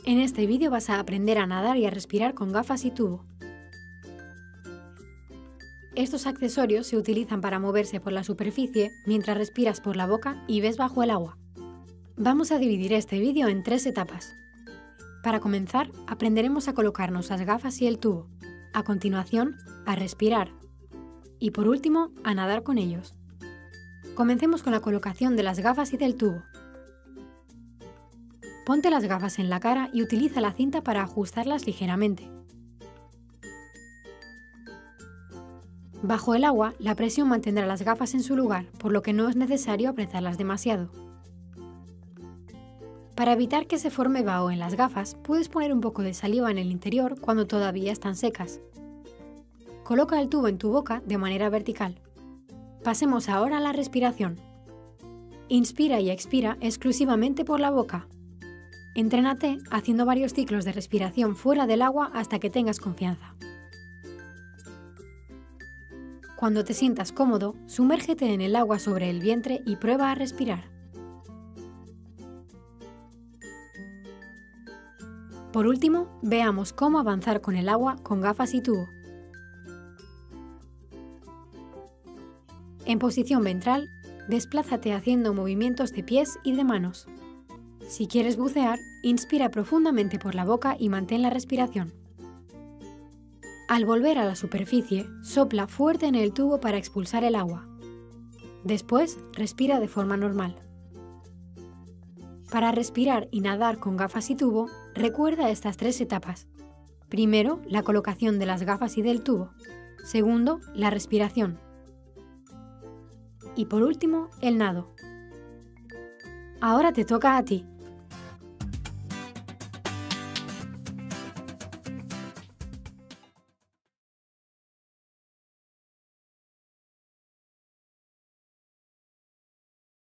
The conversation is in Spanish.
En este vídeo vas a aprender a nadar y a respirar con gafas y tubo. Estos accesorios se utilizan para moverse por la superficie mientras respiras por la boca y ves bajo el agua. Vamos a dividir este vídeo en 3 etapas. Para comenzar, aprenderemos a colocarnos las gafas y el tubo. A continuación, a respirar. Y por último, a nadar con ellos. Comencemos con la colocación de las gafas y del tubo. Ponte las gafas en la cara y utiliza la cinta para ajustarlas ligeramente. Bajo el agua, la presión mantendrá las gafas en su lugar, por lo que no es necesario apretarlas demasiado. Para evitar que se forme vaho en las gafas, puedes poner un poco de saliva en el interior cuando todavía están secas. Coloca el tubo en tu boca de manera vertical. Pasemos ahora a la respiración. Inspira y expira exclusivamente por la boca. Entrénate haciendo varios ciclos de respiración fuera del agua hasta que tengas confianza. Cuando te sientas cómodo, sumérgete en el agua sobre el vientre y prueba a respirar. Por último, veamos cómo avanzar con el agua con gafas y tubo. En posición ventral, desplázate haciendo movimientos de pies y de manos. Si quieres bucear, inspira profundamente por la boca y mantén la respiración. Al volver a la superficie, sopla fuerte en el tubo para expulsar el agua. Después, respira de forma normal. Para respirar y nadar con gafas y tubo, recuerda estas 3 etapas. Primero, la colocación de las gafas y del tubo. Segundo, la respiración. Y por último, el nado. Ahora te toca a ti.